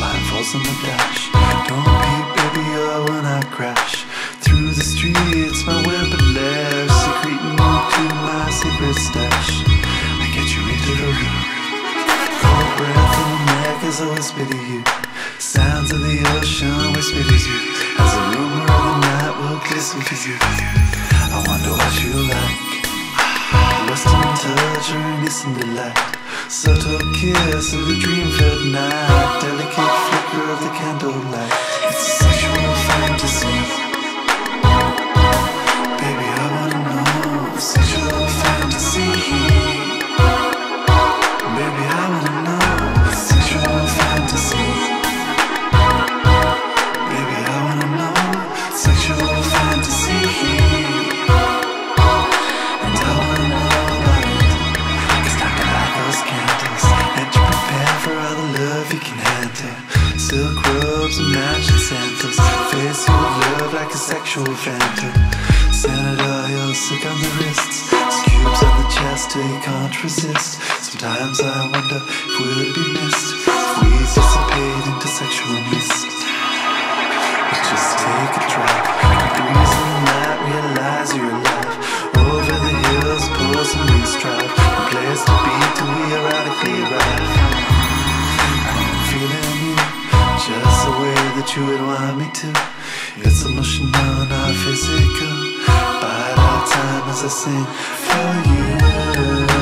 falls on the dash. Don't peep, baby, or when I crash through the streets, my weapon lair, secreting to my secret stash. I get you into the room, cold breath in the neck as I whisper to you. Sounds of the ocean whisper to you, as the rumor of the night will glisten for you. I wonder what you like, western touch or innocent delight, subtle kiss of the dream-filled night, delicate flicker of the candlelight. It's a sexual fantasy. Baby, I wanna know, sexual fantasy. Baby, I wanna know, sexual fantasy. Baby, I wanna know, sexual fantasy. And I wanna know about it, 'cause time to light those candles and to prepare for all the love you can handle. Silk robes and matching sandals, face you with love like a sexual phantom. Scented oil sick on the wrists, cubes on the chest till you can't resist. Sometimes I wonder if we'll be missed, if we dissipate into sexual mist. Let's just take a drive, breeze in the night, realize you're alive. Over the hills, pull some wings drive, a place to be till we erratically arrive. I'm feeling you, just the way that you would want me to. It's emotional, not physical. Bide our time as I sing for you.